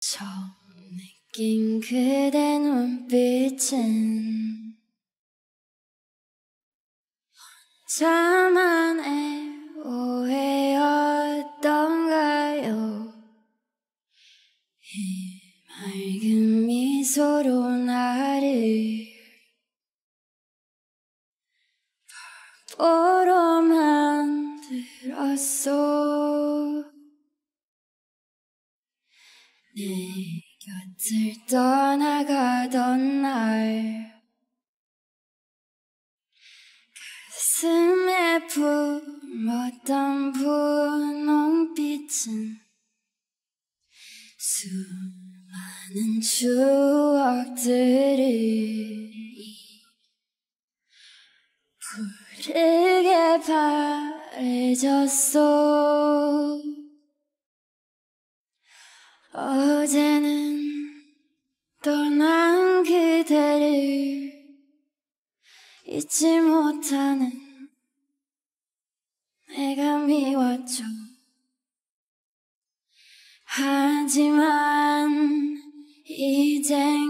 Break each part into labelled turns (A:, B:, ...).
A: 처음 느낀 그대 눈빛은 혼자만의 오해였던가요? 이 맑은 미소로 나를 바보로 만들었어. 내 곁을 떠나가던 날 가슴에 품었던 분홍빛은 수많은 추억들을 푸르게 바래졌어. 어제는 떠난 그대를 잊지 못하는 내가 미웠죠. 하지만 이젠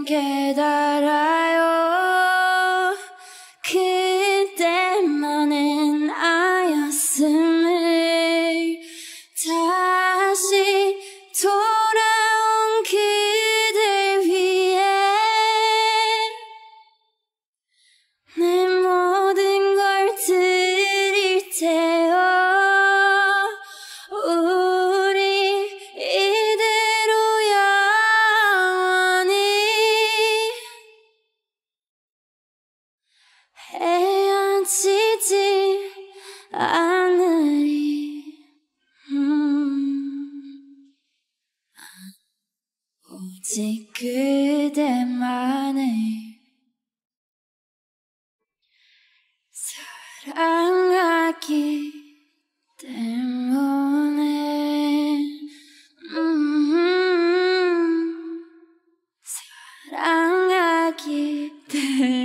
A: 깨달아요. 그때만은 아였음을. 다시 돌아온 그댈 위해 내 모든 걸 드릴 테요. 우리 이대로 영원히 헤어지지 않으리. 오직 그대만을 사랑하기 때문에 사랑하기 때문에